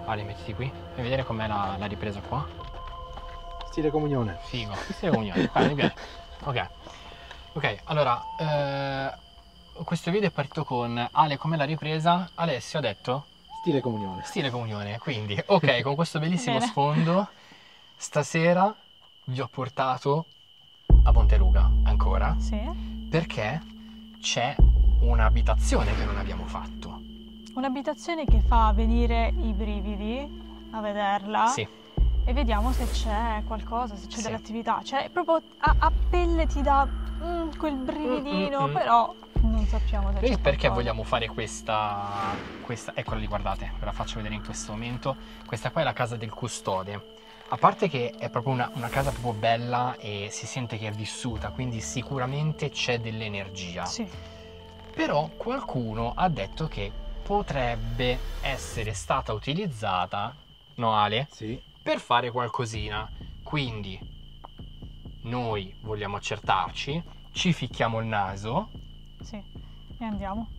Ale, mettiti qui. Fai vedere com'è la ripresa qua. Stile comunione. Figo, stile comunione. Mi piace. Ok. Ok, allora, questo video è partito con Ale, com'è la ripresa? Alessio ha detto? Stile comunione. Stile comunione, quindi, ok, con questo bellissimo Bene. sfondo, stasera vi ho portato a Monteruga, ancora, Sì. perché c'è un'abitazione che non abbiamo fatto. Un'abitazione che fa venire i brividi a vederla. Sì. E vediamo se c'è qualcosa, se c'è Sì. dell'attività. Cioè, proprio a pelle ti dà quel brividino, però non sappiamo se c'è E perché qualcosa. vogliamo fare questa... Eccola lì, guardate, ve la faccio vedere in questo momento. Questa qua è la casa del custode. A parte che è proprio una casa proprio bella e si sente che è vissuta, quindi sicuramente c'è dell'energia. Sì. Però qualcuno ha detto che potrebbe essere stata utilizzata, no Ale? Sì. Per fare qualcosina. Quindi noi vogliamo accertarci, ci ficchiamo il naso. Sì. E andiamo.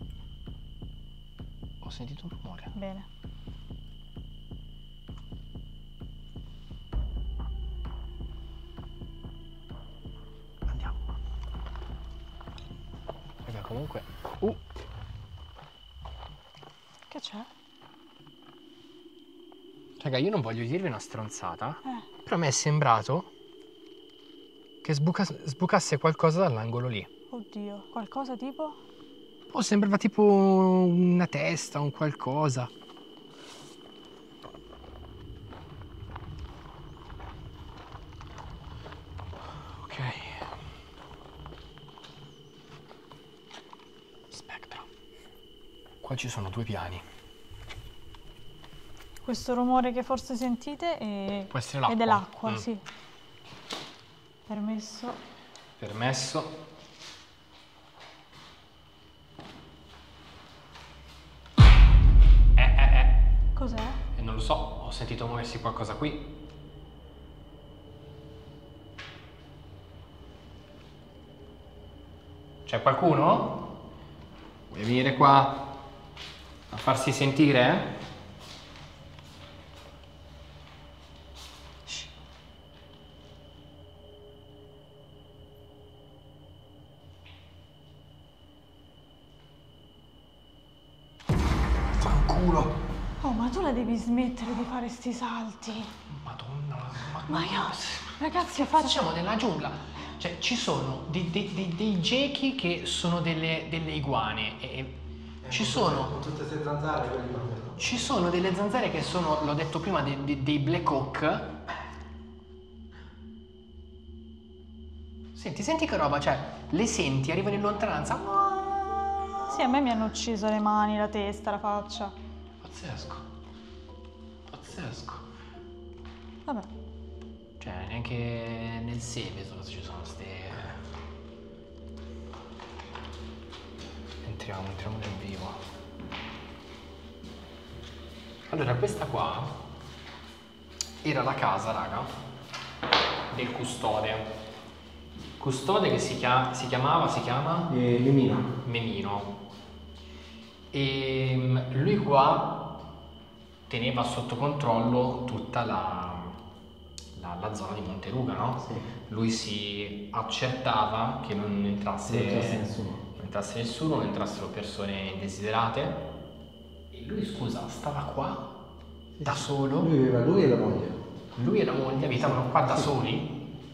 Ho sentito un rumore. Bene. Andiamo. Raga, comunque... Che c'è? Raga, io non voglio dirvi una stronzata, Eh. però a me è sembrato che sbucasse qualcosa dall'angolo lì. Oddio. Qualcosa tipo? Oh, sembrava tipo una testa, un qualcosa. Ok. Spectra. Qua ci sono 2 piani. Questo rumore che forse sentite Può essere l'acqua. è dell'acqua, Mm. sì. Permesso. Permesso. Cos'è? E non lo so, ho sentito muoversi qualcosa qui. C'è qualcuno? Vuoi venire qua a farsi sentire? Shh. Fanculo! Oh, ma tu la devi smettere di fare sti salti. Madonna, Ma io... Ragazzi, faccio... facciamo nella giungla. Cioè, ci sono dei gechi che sono delle iguane. E ci sono... Con tutte queste zanzare, quelli proprio. Ci sono delle zanzare che sono, l'ho detto prima, dei Black Hawk. Senti che roba, cioè, le senti, arrivano in lontananza. Sì, a me mi hanno ucciso le mani, la testa, la faccia. Pazzesco. Pazzesco. Vabbè. Cioè, neanche nel Seveso ci sono ste... Entriamo nel vivo. Allora, questa qua era la casa, raga, del custode. Custode che si chiama? Mimino. Memino. E lui qua teneva sotto controllo tutta la zona di Monteruga, no? Sì. Lui si accertava che non entrasse nessuno, non entrassero persone indesiderate. E lui, scusa, stava qua da solo? Lui aveva lui e la moglie. Lui e la moglie abitavano qua da Sì. soli?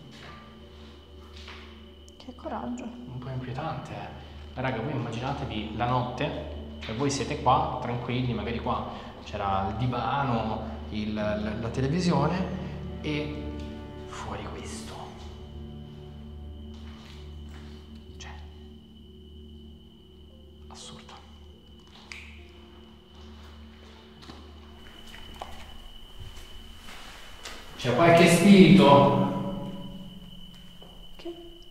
Che coraggio. Un po' inquietante, eh. Raga, voi immaginatevi la notte, cioè voi siete qua, tranquilli, magari qua c'era il divano, la televisione e fuori questo. Cioè, assurdo. C'è qualche spirito? Che?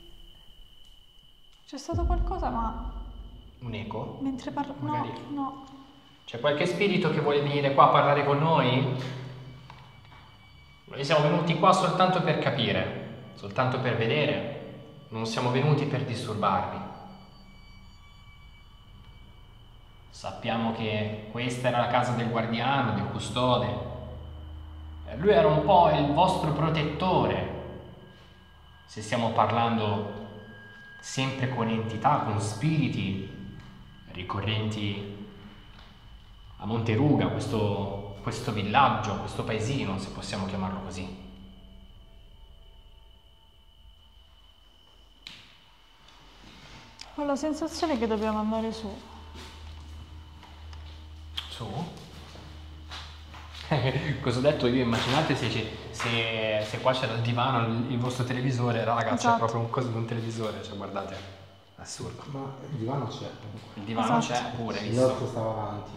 C'è stato qualcosa, ma... Un eco? Mentre parlo... Magari. No. C'è qualche spirito che vuole venire qua a parlare con noi? Noi siamo venuti qua soltanto per capire, soltanto per vedere, non siamo venuti per disturbarvi. Sappiamo che questa era la casa del guardiano, del custode. Lui era un po' il vostro protettore. Se stiamo parlando sempre con entità, con spiriti ricorrenti a Monteruga, questo villaggio, questo paesino, se possiamo chiamarlo così. Ho la sensazione che dobbiamo andare su. Su? Cosa ho detto io? Immaginate se qua c'era il divano, il vostro televisore, raga, c'è Esatto. proprio un coso di un televisore, cioè guardate, assurdo. Ma il divano c'è comunque. Il divano Esatto. c'è pure, Il visto? letto stava avanti.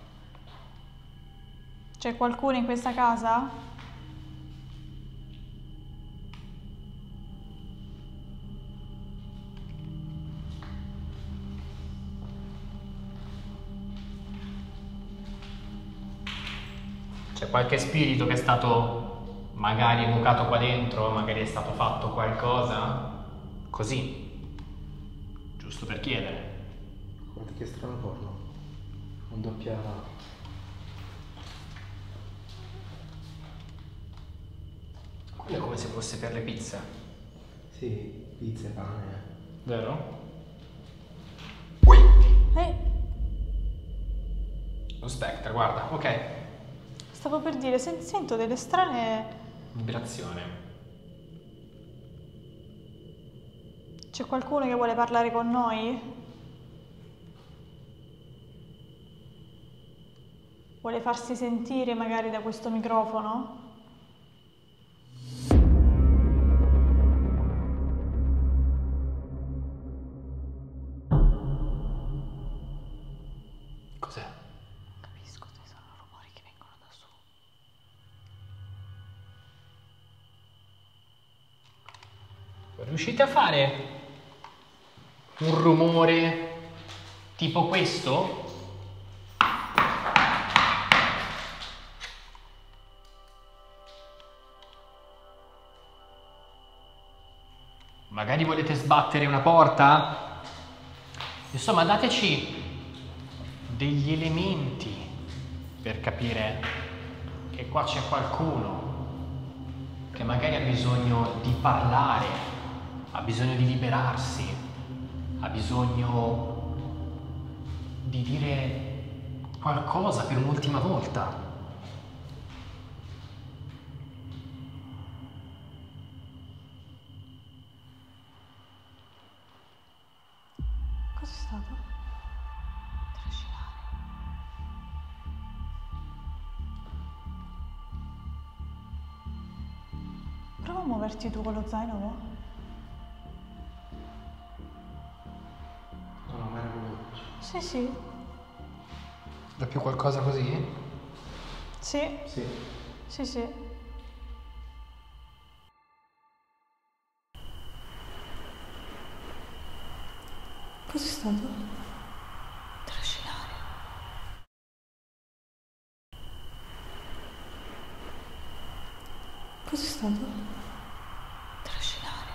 C'è qualcuno in questa casa? C'è qualche spirito che è stato magari evocato qua dentro, magari è stato fatto qualcosa? Così, giusto per chiedere. Guarda che strano forno. Un doppia. Quello è come se fosse per le pizze, Sì, pizza e pane. vero? Eh, Lo Spectre, guarda, ok. stavo per dire, sento delle strane... Vibrazione. C'è qualcuno che vuole parlare con noi? Vuole farsi sentire magari da questo microfono? Cos'è? Capisco se sono rumori che vengono da su. Riuscite a fare un rumore tipo questo? Magari volete sbattere una porta? Insomma, dateci degli elementi per capire che qua c'è qualcuno che magari ha bisogno di parlare, ha bisogno di liberarsi, ha bisogno di dire qualcosa per un'ultima volta. Cos'è stato? Trascinare. Prova a muoverti tu con lo zaino, mo. No, ma era quello. Sì, sì. Da più qualcosa così? Sì, Sì. sì, sì. Cos'è stato? Trascinare. Cos'è stato? Trascinare.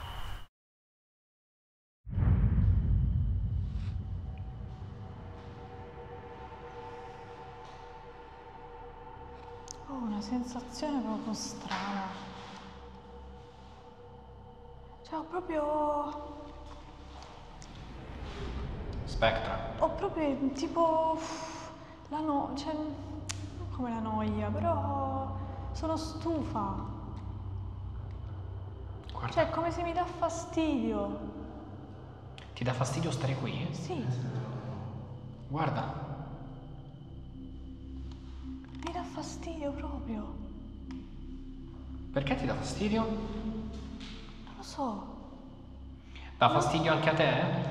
Ho una sensazione proprio strana. Cioè, Spectra. ho proprio tipo cioè, non come la noia, però sono stufa. Guarda, Cioè, è come se mi dà fastidio. ti dà fastidio stare qui? Sì, Guarda, mi dà fastidio proprio. perché ti dà fastidio? Non lo so. Dà fastidio anche a te?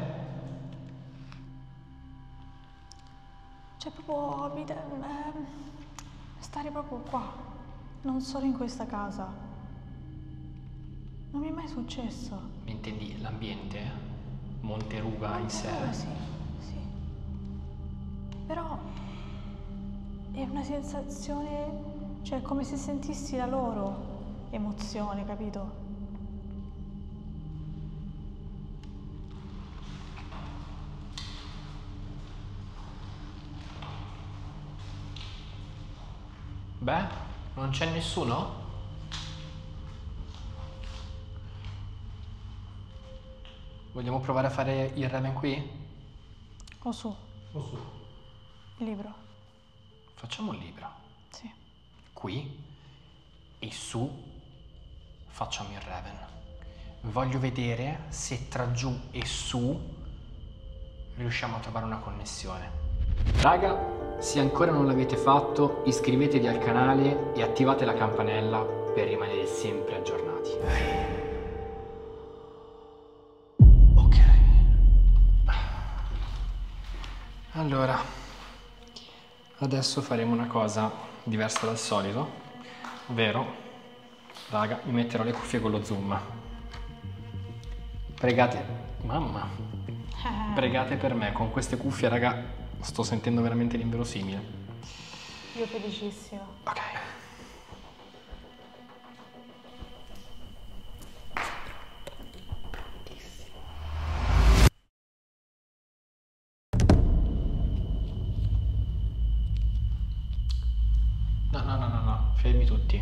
Cioè, proprio stare proprio qua. Non solo in questa casa. Non mi è mai successo. Intendi l'ambiente? Monteruga in sé? Sì, sì. Però è una sensazione, cioè come se sentissi la loro emozione, capito? Beh, Non c'è nessuno? Vogliamo provare a fare il Raven qui? O su, O su. il libro. Facciamo il libro. Sì. Qui e su facciamo il Raven. Voglio vedere se tra giù e su riusciamo a trovare una connessione. Raga, se ancora non l'avete fatto, iscrivetevi al canale e attivate la campanella per rimanere sempre aggiornati. Ok. Allora, adesso faremo una cosa diversa dal solito, ovvero, raga, mi metterò le cuffie con lo zoom. Pregate, mamma, pregate per me, con queste cuffie, raga, sto sentendo veramente l'inverosimile. Io felicissima. Ok. No, fermi tutti.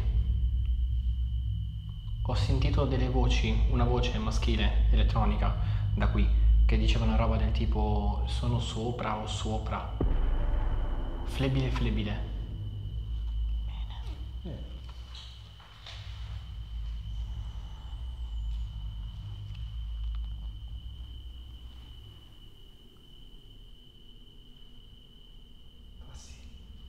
Ho sentito delle voci, una voce maschile, elettronica, da qui, che diceva una roba del tipo sono sopra o sopra. Flebile, flebile. Passi.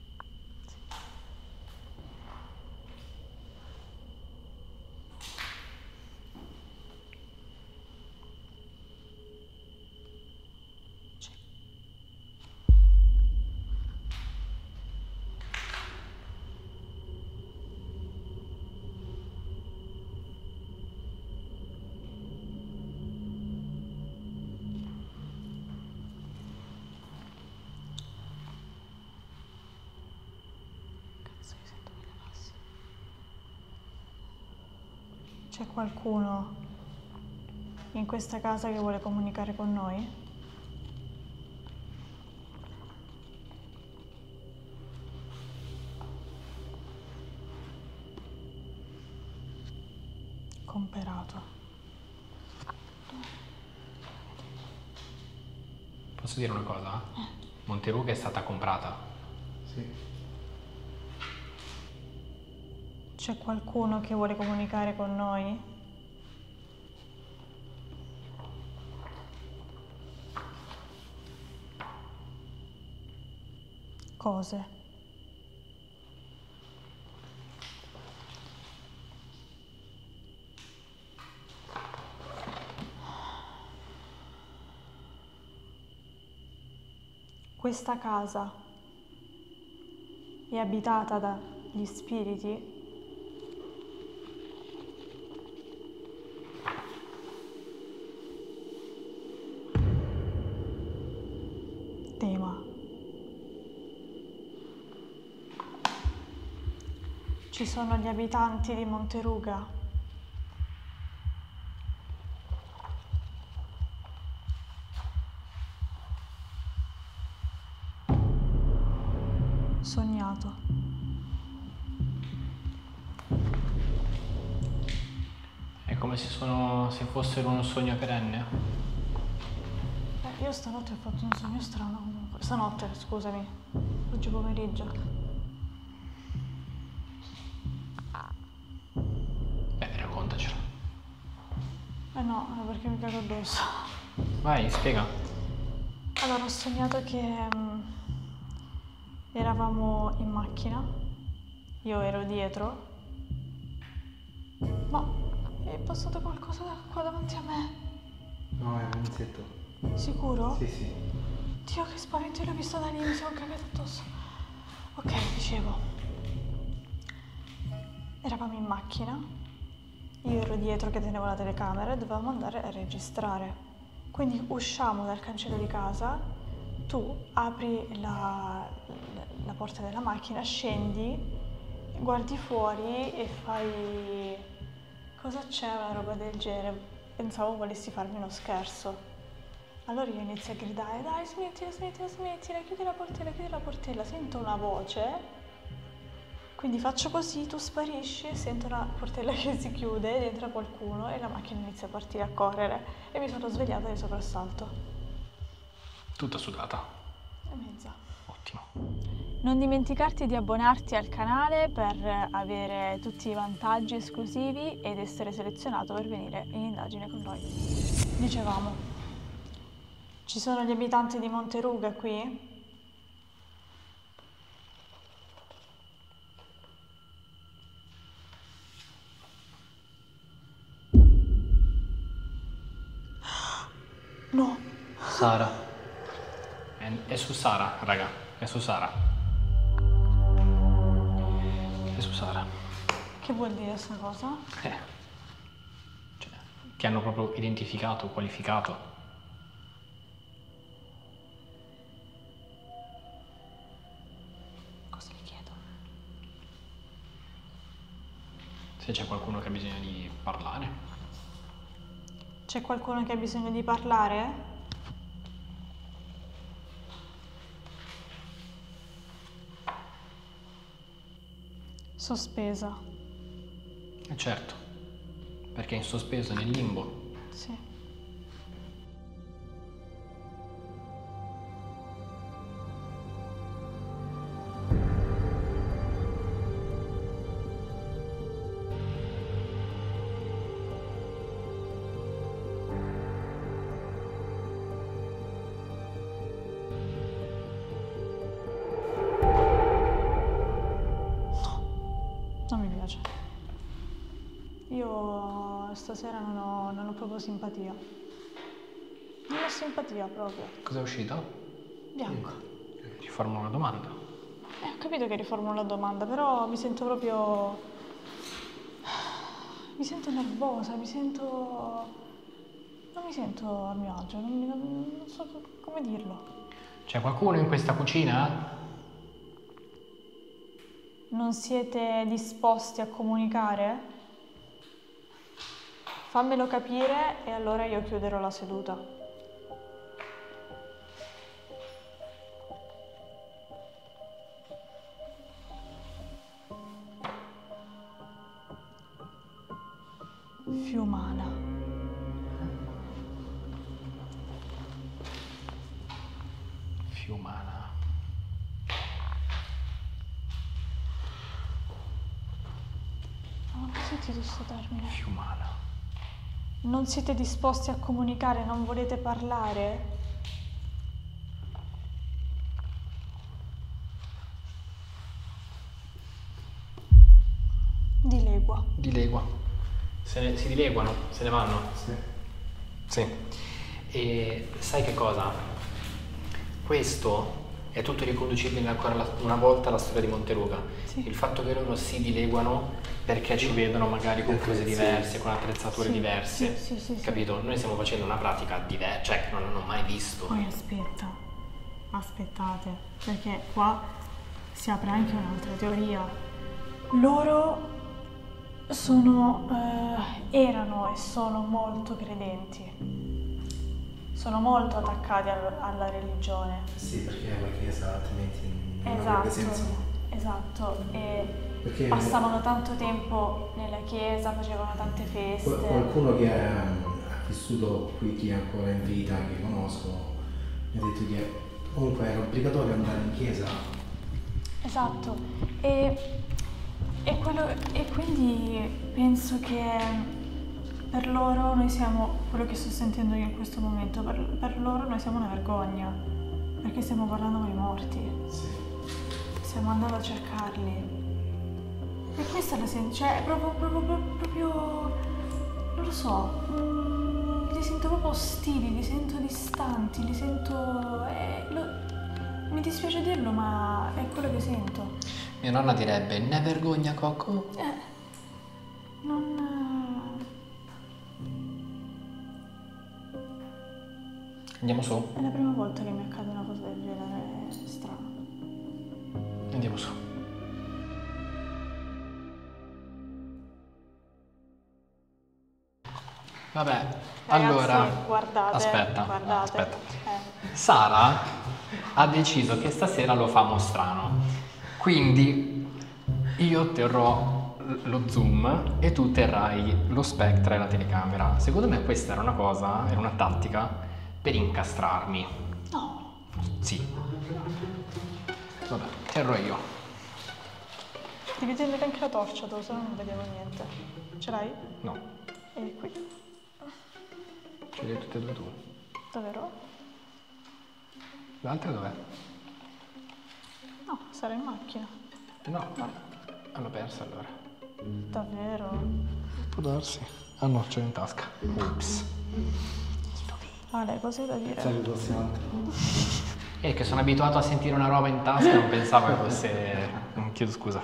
Cazzo, io sento delle passi. C'è qualcuno in questa casa che vuole comunicare con noi? Comperato. Posso dire una cosa? Monteruga è stata comprata. Sì. C'è qualcuno che vuole comunicare con noi? Cose. Questa casa è abitata dagli spiriti? Tema. Ci sono gli abitanti di Monteruga? Sognato. È come se fossero un sogno perenne. Io stanotte ho fatto un sogno strano comunque. Stanotte, scusami. Oggi pomeriggio. Beh, raccontacelo. No, è perché mi cago addosso. Vai, spiega. Allora, ho sognato che eravamo in macchina, io ero dietro, ma è passato qualcosa da qua davanti a me. No, è un insetto. Sicuro? Sì, sì. Dio, che spavento, io l'ho visto da lì, mi sono cagato addosso. Ok, dicevo, eravamo in macchina, io ero dietro che tenevo la telecamera e dovevamo andare a registrare. Quindi usciamo dal cancello di casa, tu apri la porta della macchina, scendi, guardi fuori e fai... Cosa c'è? Una roba del genere. Pensavo volessi farmi uno scherzo. Allora io inizio a gridare, dai, smettila, smettila, smettila, chiudi la portella, chiudi la portella. Sento una voce Quindi faccio così, tu sparisci, sento una portella che si chiude, ed entra qualcuno e la macchina inizia a partire a correre e mi sono svegliata di soprassalto. Tutta sudata. E mezza. Ottimo. Non dimenticarti di abbonarti al canale per avere tutti i vantaggi esclusivi ed essere selezionato per venire in indagine con noi. Dicevamo, ci sono gli abitanti di Monteruga qui? No. Sara. È su Sara, raga. È su Sara. È su Sara. Che vuol dire sta cosa? Cioè, ti hanno proprio identificato, qualificato. Cosa gli chiedo? Se c'è qualcuno che ha bisogno di parlare. C'è qualcuno che ha bisogno di parlare? Sospesa. Certo, perché è in sospeso nel limbo. Sì. Non mi piace. Io stasera non ho proprio simpatia. Non ho simpatia proprio. Cos'è uscito? Bianco. Riformulo una domanda. Ho capito che riformulo la domanda, però mi sento proprio... Mi sento nervosa, mi sento... Non mi sento a mio agio, non so come dirlo. C'è qualcuno in questa cucina? Non siete disposti a comunicare? Fammelo capire e allora io chiuderò la seduta. Fiumana. Fiumana. Non ho sentito sto termine. Fiumana. Non siete disposti a comunicare, non volete parlare? Dilegua. Dilegua. Si dileguano, se ne vanno. Sì. Sì. E sai che cosa? Questo è tutto riconducibile ancora una volta alla storia di Monteruga. Sì. Il fatto che loro si dileguano perché ci vedono magari con cose diverse, con attrezzature Sì, diverse. sì, Capito? Noi stiamo facendo una pratica diversa, cioè che non hanno mai visto. Poi aspettate, perché qua si apre anche un'altra teoria. Loro erano e sono molto credenti, sono molto attaccati alla religione. Sì, perché la chiesa altrimenti non avrebbe senso. Esatto, e Perché passavano tanto tempo nella chiesa, facevano tante feste. qualcuno che ha vissuto qui, chi è ancora in vita, che conosco, mi ha detto che comunque era obbligatorio andare in chiesa. Esatto, e quindi penso che per loro noi siamo, quello che sto sentendo io in questo momento, per loro noi siamo una vergogna, perché stiamo parlando con i morti, Sì. stiamo andando a cercarli. E questa è la cioè proprio, non lo so, li sento proprio ostili, li sento distanti, li sento... mi dispiace dirlo, ma è quello che sento. Mia nonna direbbe, ne vergogna Cocco? Andiamo su? È la prima volta che mi accade una cosa del genere, è strano. Andiamo su. Vabbè, Ragazzi, allora... guardate. Aspetta. Sara ha deciso che stasera lo fa strano. Quindi io terrò lo zoom e tu terrai lo spectra e la telecamera. Secondo me questa era una tattica per incastrarmi. No. Sì. Vabbè, terrò io. Devi tenere anche la torcia tu, se no non vediamo niente. Ce l'hai? No, E qui. ce le hai tutte e due tu. Davvero? L'altra dov'è? No, sarà in macchina. No, l'ho persa allora. Davvero? Può darsi. Ah no, ce l'ho in tasca. Ups. Ale, cosa hai da dire? Sai che fosse altro? È che sono abituato a sentire una roba in tasca e non pensavo che fosse... Chiedo scusa.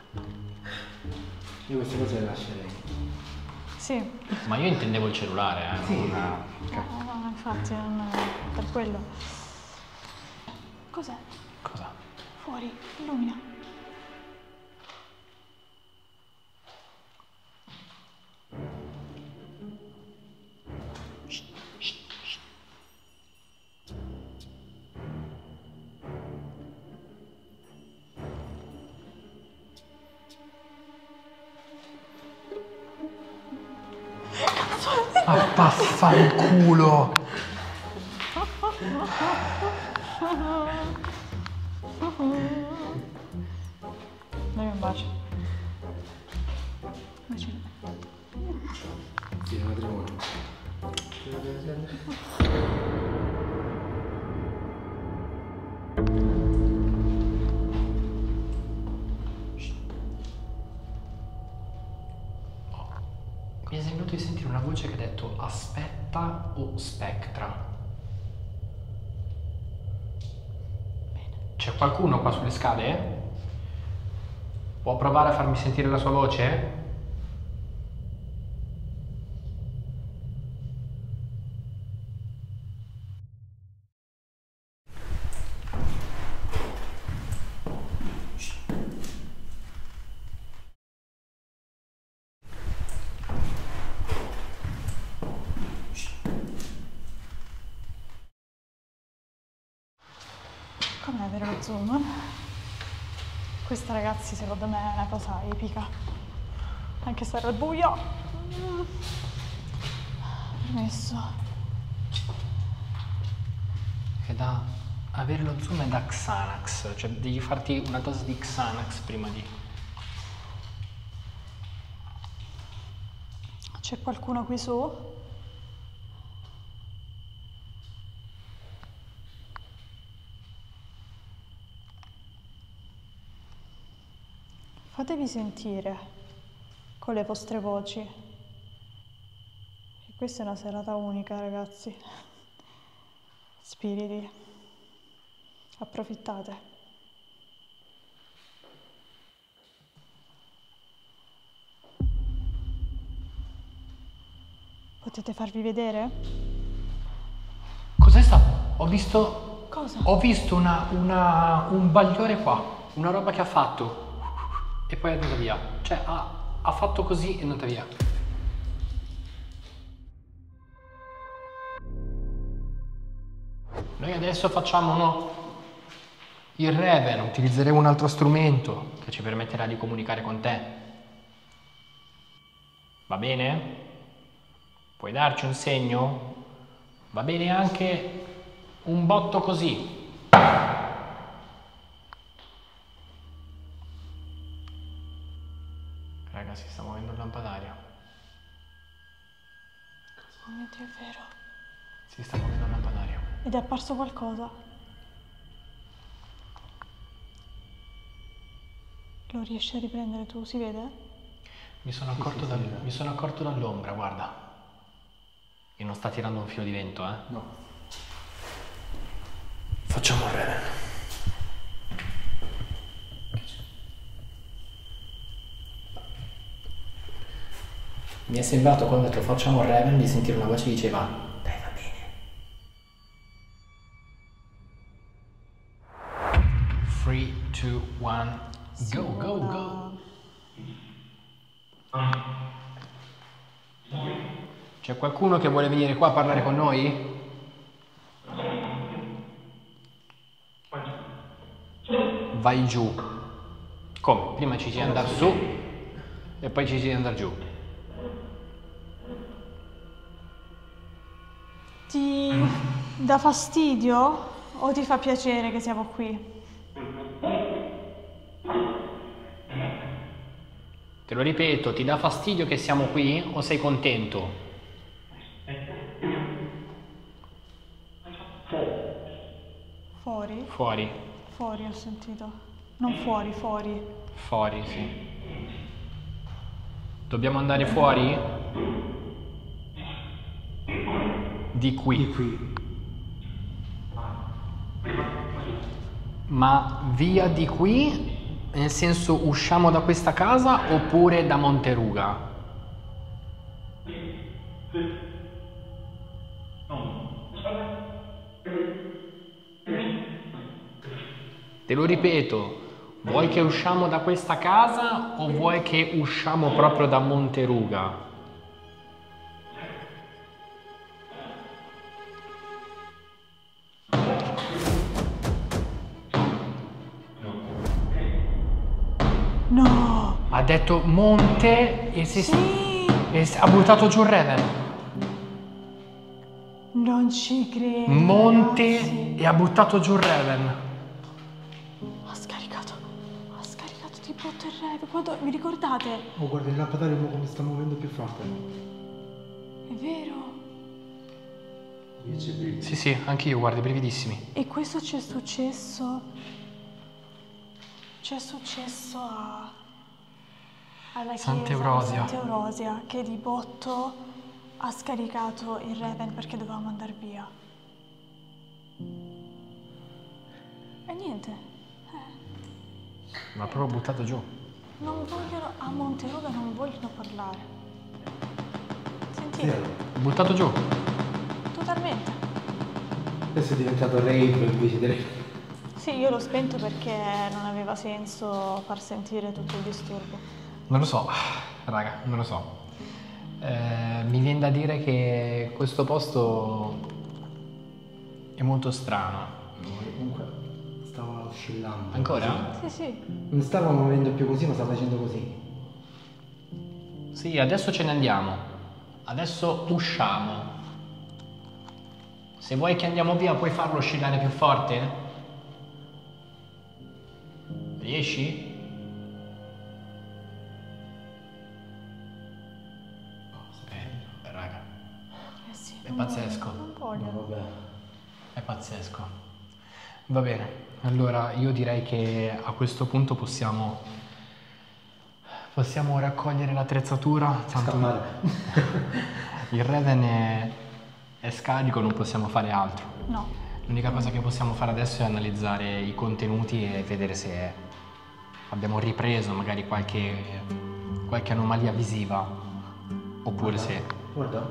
Io queste cose le lascerei. Sì. Ma io intendevo il cellulare, Sì. No, infatti, non per quello. Cos'è? Cosa? Fuori, illumina. Ah, vaffanculo! Dammi un bacio. Bacio. Sì, matrimonio. Mi è sembrato di sentire una voce che ha detto aspetta o spectra. C'è qualcuno qua sulle scale? Può provare a farmi sentire la sua voce? Com'è avere lo zoom? Questa, ragazzi, secondo me è una cosa epica. Anche se era al buio. Permesso. È da avere lo zoom è da Xanax, cioè devi farti una dose di Xanax prima di... C'è qualcuno qui su? Fatevi sentire con le vostre voci. E questa è una serata unica, ragazzi. Spiriti, approfittate. Potete farvi vedere? Cos'è stato? Ho visto... Cosa? Ho visto un bagliore qua, una roba che ha fatto e poi è andata via. Cioè ha fatto così e è andata via. Noi adesso facciamo il Raven, utilizzeremo un altro strumento che ci permetterà di comunicare con te. Va bene? Puoi darci un segno? Va bene anche un botto così. Raga, si sta muovendo il lampadario. Oh mio Dio, è vero. Si sta muovendo il lampadario. Ed è apparso qualcosa. Lo riesci a riprendere tu, si vede? Mi sono accorto dall'ombra, guarda. E non sta tirando un filo di vento, eh? No. Facciamo il Raven. Mi è sembrato quando ho detto facciamo il Raven di sentire una voce che diceva dai, va bene. 3, 2, 1, go, go, go. C'è qualcuno che vuole venire qua a parlare con noi? Vai giù. Come? Prima ci si deve andare su e poi ci si deve andare giù. Ti dà fastidio o ti fa piacere che siamo qui? Te lo ripeto, ti dà fastidio che siamo qui o sei contento? Fuori? Fuori. Fuori ho sentito. Non fuori, fuori. Fuori, sì. Dobbiamo andare fuori? Di qui. Di qui. Ma via di qui? Nel senso usciamo da questa casa oppure da Monteruga? Te lo ripeto, vuoi che usciamo da questa casa o vuoi che usciamo proprio da Monteruga? No! Ha detto monte e Sì! ha buttato giù il Raven. Non ci credo. Monte ragazzi. e ha buttato giù il Raven. Ha scaricato di botto il Raven. Quando, vi ricordate? Oh, guarda il lampadario come sta muovendo più forte. È vero. Io c'è brillo. Sì, sì, anche io, guarda, brividissimi. E questo c'è successo. C'è successo alla chiesa Sant'Eurosia. Sant'Eurosia che di botto ha scaricato il Raven perché dovevamo andare via. E niente. Ma proprio buttato giù. Non vogliono. A Monteruga non vogliono parlare. Sentite, Zero. Buttato giù. totalmente. Adesso è diventato rave invece di rave. Sì, io l'ho spento perché non aveva senso far sentire tutto il disturbo. Non lo so, raga, non lo so. Mi viene da dire che questo posto è molto strano. Comunque stava oscillando. Ancora? Sì, sì. Non stava muovendo più così, ma stava facendo così. Sì, adesso ce ne andiamo. Adesso usciamo. Se vuoi che andiamo via, puoi farlo oscillare più forte? Riesci? Raga, Eh sì, È non pazzesco. voglio, non No, voglio. vabbè. è pazzesco. Va bene, allora io direi che a questo punto possiamo raccogliere l'attrezzatura. Tanto Scappare. il Raven è scarico, non possiamo fare altro. No. L'unica cosa che possiamo fare adesso è analizzare i contenuti e vedere se abbiamo ripreso magari qualche anomalia visiva oppure se... Guarda.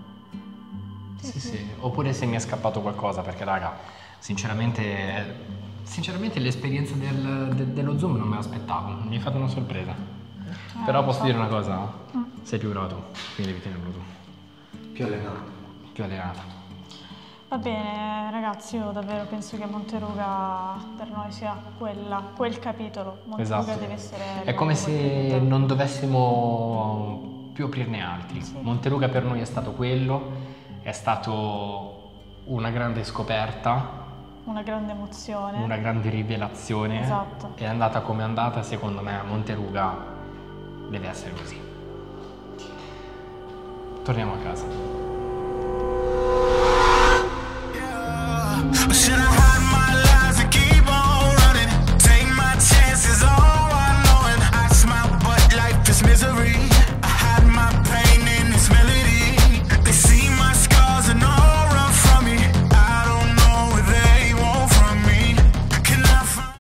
Sì, oppure se mi è scappato qualcosa, perché raga, sinceramente l'esperienza dello Zoom non me l'aspettavo, mi hai fatto una sorpresa. Però posso dire una cosa, sei più bravo, quindi devi tenerlo tu, Più allenato. più allenata. Va bene, ragazzi, io davvero penso che Monteruga per noi sia quel capitolo. Monteruga Esatto. deve essere... È come quel se capitolo. non dovessimo più aprirne altri. Sì. Monteruga per noi è stato quello, è stato una grande scoperta, Una grande emozione. una grande rivelazione. Esatto. È andata come è andata, secondo me Monteruga deve essere così. Torniamo a casa.